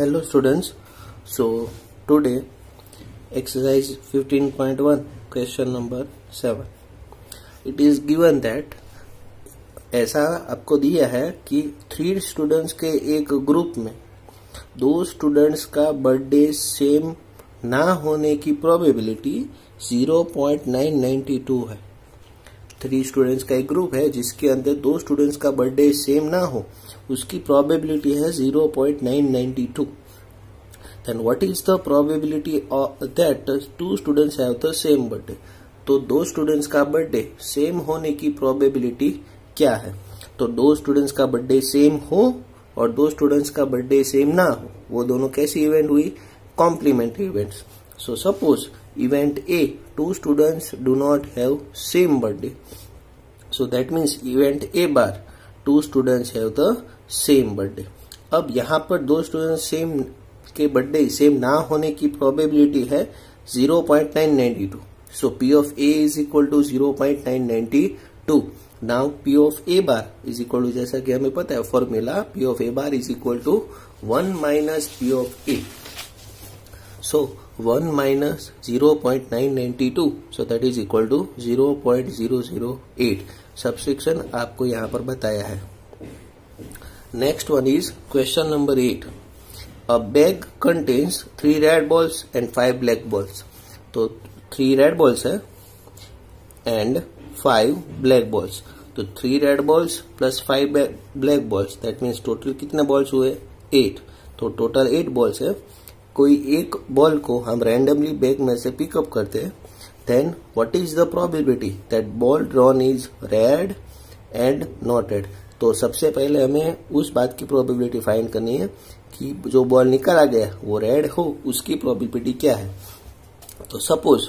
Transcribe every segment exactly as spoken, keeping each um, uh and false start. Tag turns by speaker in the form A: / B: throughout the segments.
A: Hello students, so today exercise fifteen point one question number seven. It is given that ऐसा आपको दिया है कि थ्री स्टूडेंट्स के एक ग्रुप में दो स्टूडेंट्स का बर्थडे सेम ना होने की probability zero point nine nine two है। थ्री स्टूडेंट्स का एक ग्रुप है जिसके अंदर दो स्टूडेंट्स का बर्थडे सेम ना हो, उसकी प्रोबेबिलिटी है zero point nine nine two. Then what is the probability that two students have the same birthday? तो दो स्टूडेंट्स का बर्थडे सेम होने की प्रोबेबिलिटी क्या है? तो दो स्टूडेंट्स का बर्थडे सेम हो और दो स्टूडेंट्स का बर्थडे सेम ना हो, वो दोनों कैसी इवेंट हुई? Complementary events. So suppose event A, two students do not have same birthday, so that means event A bar, two students have the same birthday. अब यहाँ पर दो स्टूडेंट्स सेम के बर्थडे सेम ना होने की प्रोबेबिलिटी है zero point nine nine two. So P of A is equal to zero point nine nine two. Now P of A bar is equal to, जैसा कि हमें पता है formula, P of A bar is equal to one minus P of A. So one minus zero point nine nine two, so that is equal to zero point zero zero eight. Subtraction आपको यहाँ पर बताया है. Next one is question number eight. A bag contains three red balls and five black balls. तो three red balls है and five black balls. तो three red balls plus five black balls, that means total कितने balls हुए? Eight. तो total eight balls है. कोई एक ball को हम रैंडमली बैग में से पिकअप करते हैं, then what is the probability that ball drawn is red and not red? तो सबसे पहले हमें उस बात की प्रोबेबिलिटी फाइंड करनी है कि जो बॉल निकाला गया वो रेड हो, उसकी प्रोबेबिलिटी क्या है. तो सपोज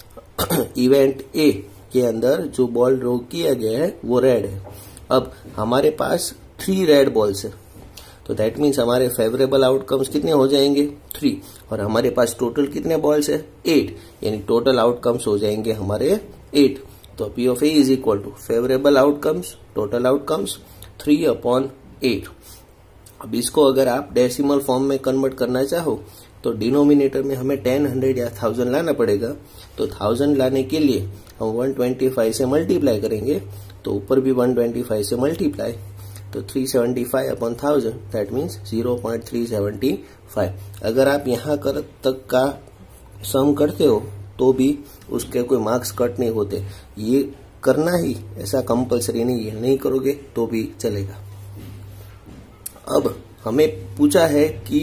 A: इवेंट ए के अंदर जो बॉल ड्रॉ किया गया है वो रेड है. अब हमारे पास थ्री रेड बॉल्स है, तो दैट मीन्स हमारे फेवरेबल आउटकम्स कितने हो जाएंगे? थ्री. और हमारे पास टोटल कितने बॉल्स है? एट. यानी टोटल आउटकम्स हो जाएंगे हमारे एट. तो P of A is equal to favourable outcomes total outcomes three upon eight. अब इसको अगर आप डेसिमल फॉर्म में कन्वर्ट करना चाहो तो डिनोमिनेटर में हमें टेन, हंड्रेड या थाउजेंड लाना पड़ेगा. तो थाउजेंड लाने के लिए हम वन ट्वेंटी फाइव से मल्टीप्लाई करेंगे, तो ऊपर भी वन ट्वेंटी फाइव से मल्टीप्लाई, तो three seventy five upon thousand, that means zero point three seven five. अगर आप यहाँ कर तक का सम करते हो तो भी उसके कोई मार्क्स कट नहीं होते. ये करना ही ऐसा कंपलसरी नहीं है, नहीं करोगे तो भी चलेगा. अब हमें पूछा है कि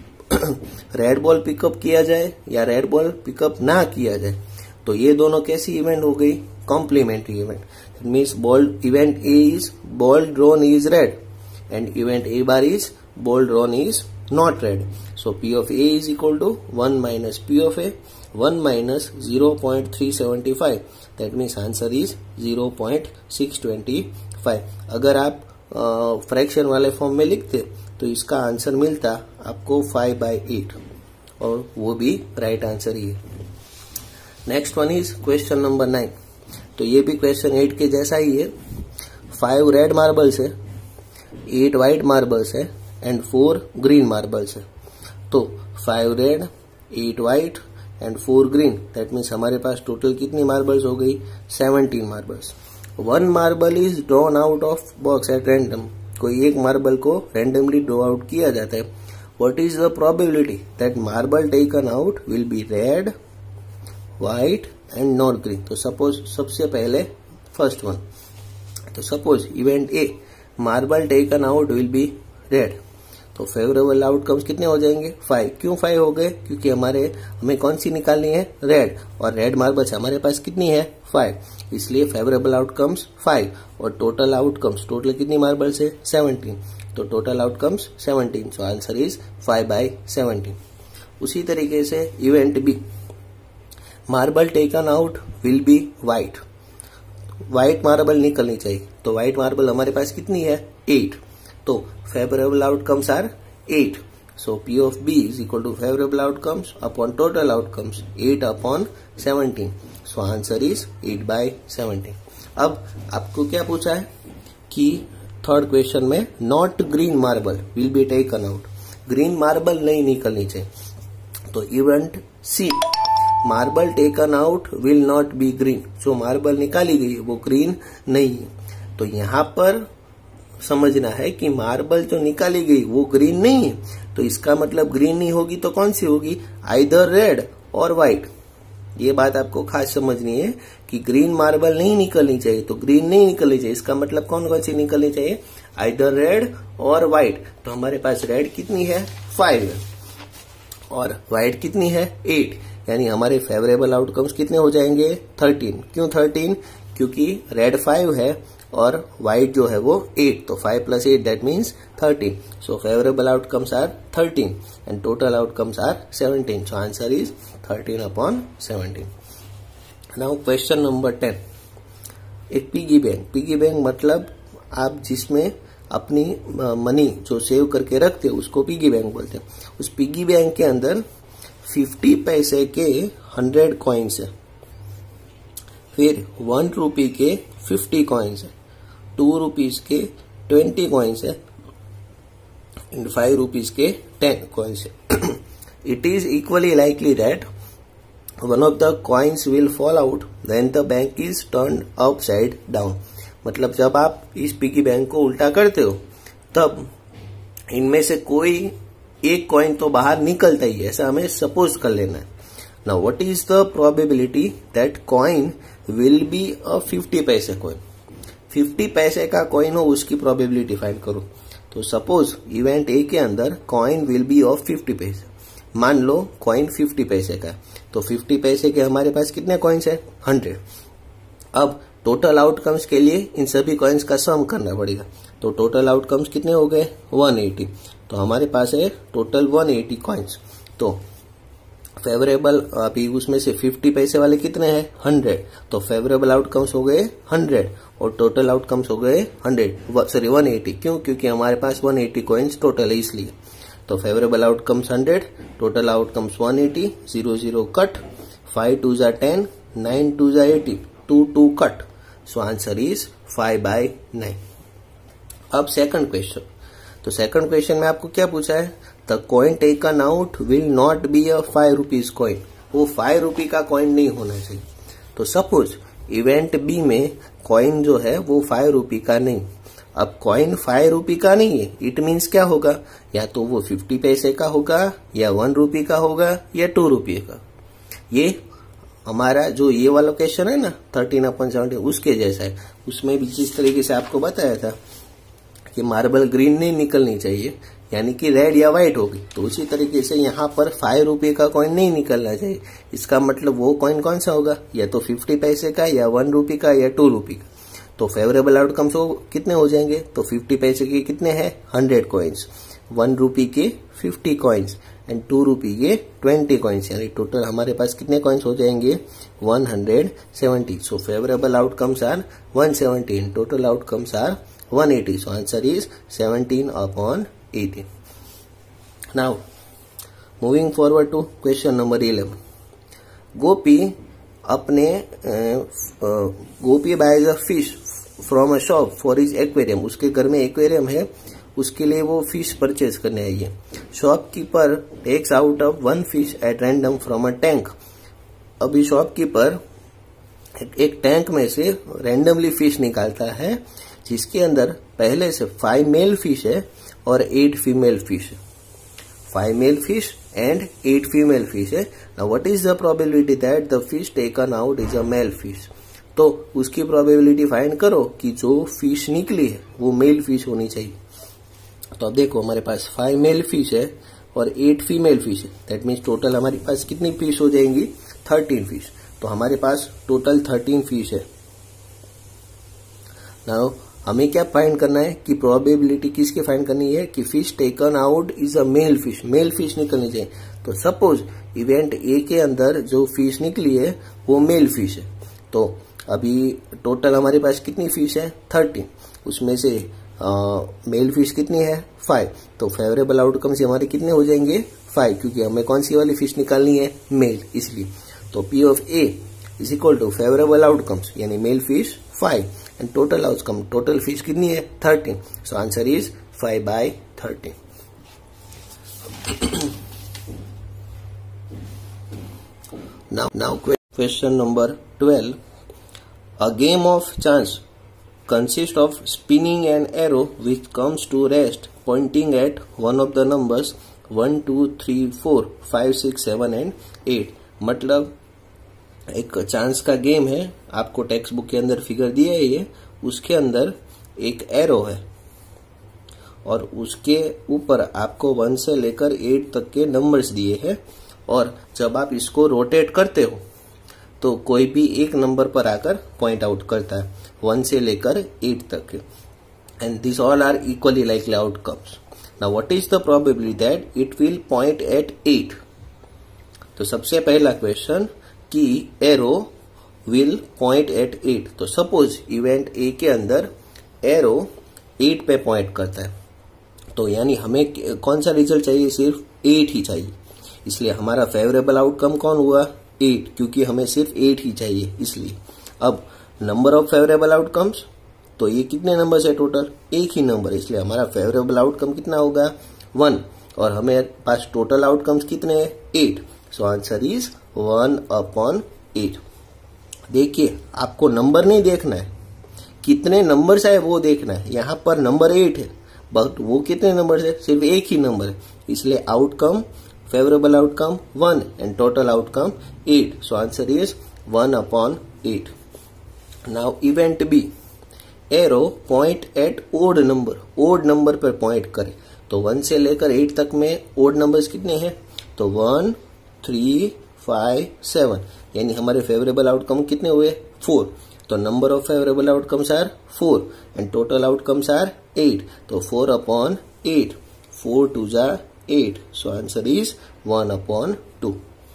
A: रेड बॉल पिकअप किया जाए या रेड बॉल पिकअप ना किया जाए. तो ये दोनों कैसी इवेंट हो गई? Complementary event. It means ball event A is ball drawn is red and event A bar is ball drawn is not red. So P of A is equal to one minus P of A, one minus zero point three seven five. That means answer is zero point six two five. अगर आप fraction uh, वाले form में लिखते तो इसका answer मिलता आपको five by eight, और वो भी राइट आंसर ही है. Next one is question number nine. तो ये भी क्वेश्चन एट के जैसा ही है. फाइव रेड मार्बल्स है, एट व्हाइट मार्बल्स है एंड फोर ग्रीन मार्बल्स है. तो five red, eight white and four green, that means हमारे पास टोटल कितनी मार्बल्स हो गई? Seventeen marbles. One marble is drawn out of box at random. कोई एक मार्बल को रैंडमली ड्रॉ आउट किया जाता है. What is the probability that marble taken out will be red, white and not green? तो suppose सबसे पहले first one. तो suppose event A, marble taken out will be red. तो favourable outcomes कितने हो जाएंगे? फाइव. क्यों फाइव हो गए? क्योंकि हमारे हमें कौन सी निकालनी है? रेड. और रेड मार्बल्स हमारे पास कितनी है? फाइव. इसलिए फेवरेबल आउटकम्स फाइव. और टोटल आउटकम्स, टोटल कितनी मार्बल्स है? सेवनटीन. तो total outcomes seventeen. So answer is five by seventeen. उसी तरीके से event B, marble taken out will be white. White marble निकलनी चाहिए. तो व्हाइट मार्बल हमारे पास कितनी है? एट. तो favourable outcomes are eight. So P of B is equal to favorable outcomes upon total outcomes eight upon seventeen. So answer is eight by seventeen. अब आपको क्या पूछा है कि थर्ड क्वेश्चन में not green marble will be taken out. Green marble नहीं निकलनी चाहिए। तो event C, marble taken out will not be green, जो मार्बल निकाली गई वो ग्रीन नहीं है। तो यहाँ पर समझना है कि मार्बल जो निकाली गई वो ग्रीन नहीं है, तो इसका मतलब ग्रीन नहीं होगी तो कौन सी होगी, आइदर रेड और व्हाइट। ये बात आपको खास समझनी है कि ग्रीन मार्बल नहीं निकलनी चाहिए, तो ग्रीन नहीं निकलनी चाहिए, इसका मतलब कौन कौन सी निकलनी चाहिए, आइदर रेड और व्हाइट। तो हमारे पास रेड कितनी है, फाइव है, और व्हाइट कितनी है, एट, यानी हमारे फेवरेबल आउटकम्स कितने हो जाएंगे, थर्टीन। क्यों थर्टीन, क्योंकि रेड फाइव है और व्हाइट जो है वो एट, तो five plus eight that means thirteen. So favourable outcomes are thirteen and total outcomes are seventeen. So answer is thirteen upon seventeen. Now question number ten, एक piggy bank. Piggy bank मतलब आप जिसमें अपनी money जो save करके रखते हो उसको पिगी बैंक बोलते हैं। उस पिगी बैंक के अंदर फिफ्टी पैसे के हंड्रेड कॉइन्स है, फिर वन रुपी के फिफ्टी कॉइन्स है, टू रुपीज के ट्वेंटी कॉइन्स है एंड फाइव रुपीज के टेन कॉइन्स है। It is equally likely that one of the coins will fall out then the bank is turn upside down. मतलब जब आप इस पिगी बैंक को उल्टा करते हो तब इनमें से कोई एक कॉइन तो बाहर निकलता ही है, ऐसा हमें सपोज कर लेना है। Now what is the probability that coin will be a fifty paise coin. Fifty paise का कॉइन हो उसकी प्रोबेबिलिटी फाइंड करो। तो सपोज इवेंट ए के अंदर coin will be of fifty paise, मान लो कॉइन फिफ्टी पैसे का, तो फिफ्टी पैसे के हमारे पास कितने कॉइन्स है, हंड्रेड। अब टोटल आउटकम्स के लिए इन सभी कॉइन्स का सम करना पड़ेगा, तो टोटल आउटकम्स कितने हो गए, वन एटी। तो हमारे पास है टोटल वन एटी कॉइन्स। तो फेवरेबल अभी उसमें से फिफ्टी पैसे वाले कितने हैं, हंड्रेड, तो फेवरेबल आउटकम्स हो गए हंड्रेड और टोटल आउटकम्स हो गए हंड्रेड, सॉरी वन एटी। क्यों, क्योंकि हमारे पास वन एटी कॉइन्स टोटल है इसलिए। तो favourable outcomes hundred, total outcomes one eighty, zero zero cut, five two जा टेन, नाइन टू जा eighty, two two cut. So answer is five by nine. अब सेकंड क्वेश्चन, तो second question में आपको क्या पूछा है, the coin taken out will not be a five rupees coin. वो फाइव रुपी का कॉइन नहीं होना चाहिए। तो सपोज इवेंट बी में कॉइन जो है वो फाइव रुपी का नहीं। अब कॉइन फाइव रुपी का नहीं है, इट मीन्स क्या होगा, या तो वो फिफ्टी पैसे का होगा, या वन रुपी का होगा, या टू रुपये का। ये हमारा जो ये वाला क्वेश्चन है ना थर्टीन अपॉन सेवनटीन उसके जैसा है। उसमें भी जिस तरीके से आपको बताया था कि मार्बल ग्रीन नहीं निकलनी चाहिए, यानी कि रेड या व्हाइट होगी, तो उसी तरीके से यहाँ पर फाइव रुपये का कॉइन नहीं निकलना चाहिए। इसका मतलब वो कॉइन कौन सा होगा, या तो फिफ्टी पैसे का, या वन रुपी का, या टू रुपी का। तो फेवरेबल आउटकम्स हो कितने हो जाएंगे, तो फिफ्टी पैसे के कितने हैं, हंड्रेड कॉइन्स, वन रुपी के fifty coins and two rupee के ट्वेंटी कॉइन्स, यानी टोटल हमारे पास कितने कॉइन्स हो जाएंगे, one hundred seventy. So favourable outcomes are one seventy and total outcomes are one eighty. So answer is seventeen upon eighteen. Now moving forward to question number eleven. Gopi अपने Gopi buys a fish from a shop for his aquarium. उसके घर में aquarium है, उसके लिए वो fish purchase करने आई है. Shopkeeper takes out of one fish at random from a tank. अभी शॉपकीपर एक टैंक में से रैंडमली फिश निकालता है जिसके अंदर पहले से फाइव मेल फिश है और एट फीमेल फिश है. Five male fish and eight female fish है. Now what is the probability that the fish taken out is a male fish. तो उसकी प्रोबेबिलिटी फाइंड करो कि जो फिश निकली है वो मेल फिश होनी चाहिए. तो अब देखो हमारे पास फाइव मेल फिश है और एट फीमेल फिश है. दैट मीन्स टोटल हमारे पास कितनी फिश हो जाएंगी, थर्टीन फिश. तो हमारे पास टोटल थर्टीन फिश है. नाउ हमें क्या फाइंड करना है कि प्रोबेबिलिटी किसकी फाइंड करनी है कि fish taken out is a male fish. Male fish निकलनी चाहिए. तो सपोज इवेंट ए के अंदर जो फिश निकली है वो मेल फिश है. तो अभी टोटल हमारे पास कितनी फिश है, थर्टीन. उसमें से मेल फिश कितनी है, फाइव. तो फेवरेबल आउटकम्स हमारे कितने हो जाएंगे, फाइव, क्योंकि हमें कौन सी वाली फिश निकालनी है, मेल, इसलिए. तो P of A is equal to favourable outcomes यानी male fish five and total outcome total fish कितनी है, thirteen. So answer is five by thirteen. now now question number twelve. A game of chance consists of spinning an arrow which comes to rest pointing at one of the numbers one two three four five six seven and eight. मतलब एक chance का game है, आपको text book के अंदर figure दिया है ये, उसके अंदर एक एरो है और उसके ऊपर आपको वन से लेकर एट तक के नंबर्स दिए हैं और जब आप इसको रोटेट करते हो तो कोई भी एक नंबर पर आकर पॉइंट आउट करता है वन से लेकर एट तक के, and this all are equally likely outcomes. Now what is the probability that it will point at eight? तो सबसे पहला क्वेश्चन कि arrow will point at eight. तो सपोज इवेंट ए के अंदर एरो एट पे पॉइंट करता है, तो यानी हमें कौन सा रिजल्ट चाहिए? सिर्फ एट ही चाहिए। इसलिए हमारा फेवरेबल आउटकम कौन हुआ? एट, क्योंकि हमें सिर्फ एट ही चाहिए इसलिए। अब नंबर ऑफ फेवरेबल आउटकम्स, तो ये कितने नंबर है टोटल? एक ही नंबर, इसलिए हमारा फेवरेबल आउटकम कितना होगा? वन, और हमें पास टोटल आउटकम्स कितने हैं? Eight. So answer is one upon eight. देखिए आपको नंबर नहीं देखना है, कितने नंबर्स है वो देखना है। यहाँ पर नंबर एट है बट वो कितने नंबर है? सिर्फ एक ही नंबर है, इसलिए outcome favourable outcome one and total outcome eight. So answer is one upon eight. Now event B, arrow point at odd number, odd number पर पॉइंट करे। तो वन से लेकर एट तक में ओड नंबर्स कितने हैं? तो वन, थ्री, फाइव, सेवन, यानी हमारे फेवरेबल आउटकम कितने हुए? फोर। तो number of favourable outcomes are four and total outcomes are eight. तो four upon eight, four two जा eight. So answer is one upon two.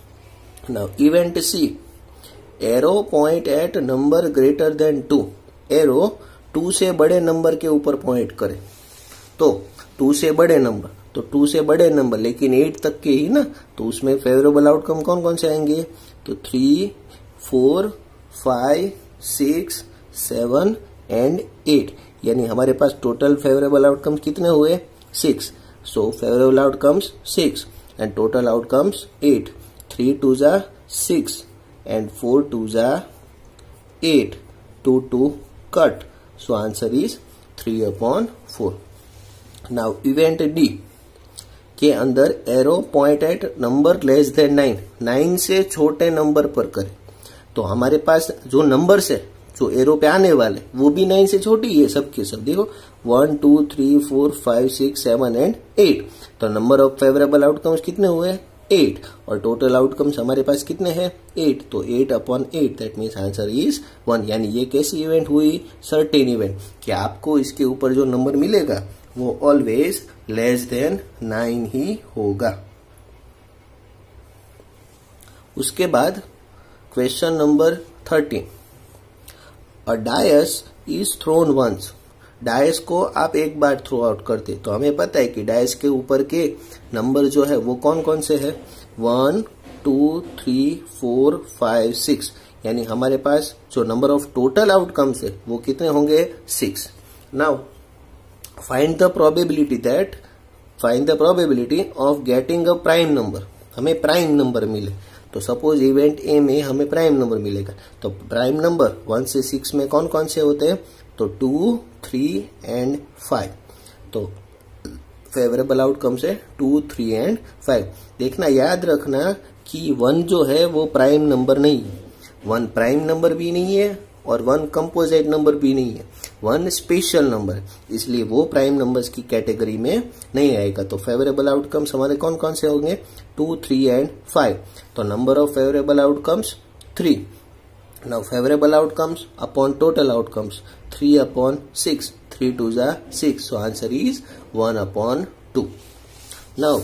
A: Now event C, arrow point at number greater than two. Arrow two से बड़े number के ऊपर point करे, तो to से बड़े नंबर, तो टू से बड़े नंबर लेकिन एट तक के ही ना, तो उसमें फेवरेबल आउटकम कौन कौन से आएंगे? तो three, four, five, six, seven and eight, यानी हमारे पास टोटल फेवरेबल आउटकम्स कितने हुए? Six. So favourable outcomes six and total outcomes eight. Three two जा सिक्स एंड फोर टू जा eight, two two cut. So answer is three upon four. Now event D के अंदर arrow point at number less than nine, nine से छोटे number पर करे। तो हमारे पास जो नंबर्स है जो एरो पे आने वाले वो भी नाइन से छोटी है, सब के सब। देखो one, two, three, four, five, six, seven and eight. तो नंबर ऑफ फेवरेबल आउटकम्स कितने हुए? एट, और टोटल आउटकम्स हमारे पास कितने हैं? एट। तो eight upon eight, that means answer is one. यानी ये कैसी इवेंट हुई? सर्टेन इवेंट, कि आपको इसके ऊपर जो नंबर मिलेगा वो ऑलवेज लेस देन नाइन ही होगा। उसके बाद question number thirteen, a dice is thrown once. Dice को आप एक बार थ्रो आउट करते, तो हमें पता है कि डायस के ऊपर के नंबर जो है वो कौन कौन से है? One, two, three, four, five, six, यानी हमारे पास जो नंबर ऑफ टोटल आउटकम्स है वो कितने होंगे? Six. Now find the probability that find the probability of getting a prime number. हमें प्राइम नंबर मिले, तो सपोज इवेंट ए में हमें प्राइम नंबर मिलेगा, तो प्राइम नंबर वन से सिक्स में कौन कौन से होते हैं? तो टू, थ्री एंड फाइव। तो फेवरेबल आउटकम्स है टू, थ्री एंड फाइव। देखना, याद रखना कि वन जो है वो प्राइम नंबर नहीं है, वन प्राइम नंबर भी नहीं है और वन कंपोजिट नंबर भी नहीं है, वन स्पेशल नंबर है, इसलिए वो प्राइम नंबर्स की कैटेगरी में नहीं आएगा। तो फेवरेबल आउटकम्स हमारे कौन कौन से होंगे? Two, three and five. तो number of favourable outcomes three. Now favourable outcomes upon total outcomes, three upon six, three two जा six. So answer is one upon two. Now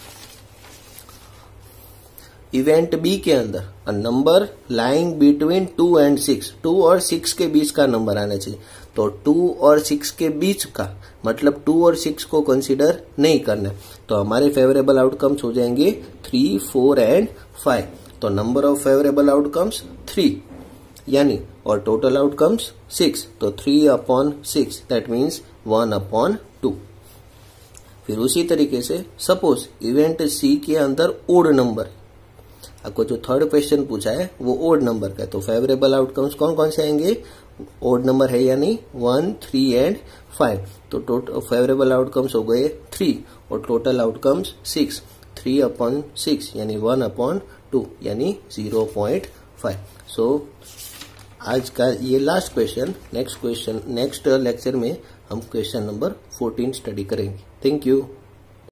A: event B के अंदर a number lying between two and six, two और six के बीच का number आना चाहिए। तो टू और सिक्स के बीच का मतलब टू और सिक्स को कंसीडर नहीं करना, तो हमारे फेवरेबल आउटकम्स हो जाएंगे थ्री, फोर एंड फाइव। तो number of favourable outcomes three, यानी और टोटल आउटकम्स सिक्स। तो three upon six, that means one upon two. फिर उसी तरीके से सपोज इवेंट सी के अंदर ओड नंबर, आपको जो थर्ड क्वेश्चन पूछा है वो ओड नंबर का है, तो फेवरेबल आउटकम्स कौन कौन से आएंगे, ओड नंबर है या नहीं, वन, थ्री एंड फाइव, तो टोटल फेवरेबल आउटकम्स हो गए थ्री और total outcomes six, three upon six यानी वन अपॉन टू यानी जीरो पॉइंट फाइव। सो आज का ये last question, next question next lecture में हम क्वेश्चन नंबर फोर्टीन स्टडी करेंगे। Thank you.